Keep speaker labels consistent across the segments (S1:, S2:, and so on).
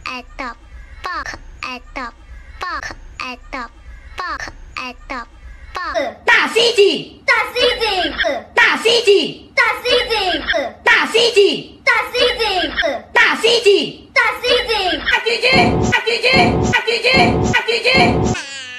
S1: 爱的爆，可爱的爆，可爱的爆，可爱的爆。
S2: 大西鸡，
S3: 大西鸡，
S2: 大西鸡，
S3: 大西鸡，
S2: 大西鸡，
S3: 大西鸡，
S2: 大西鸡，
S3: 大西鸡，
S2: 大鸡鸡，大鸡鸡，大鸡鸡，大鸡鸡。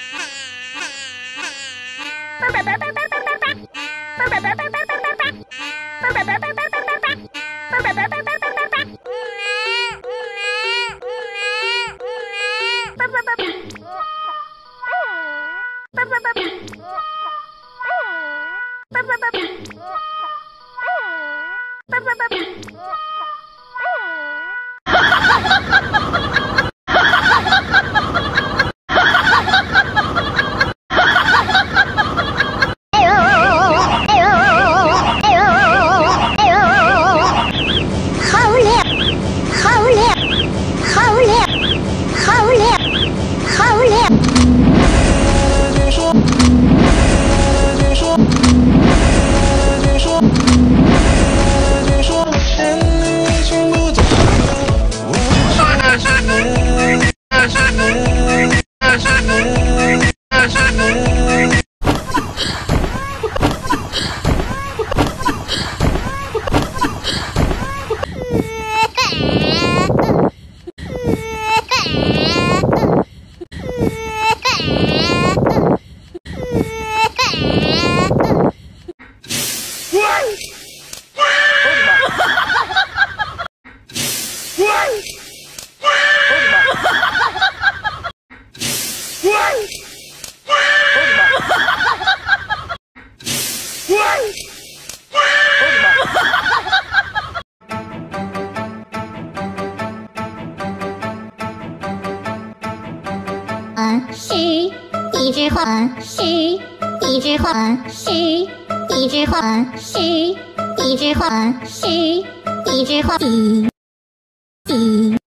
S1: 是一只花，是一只花，是一只花，是一只花，是一只花。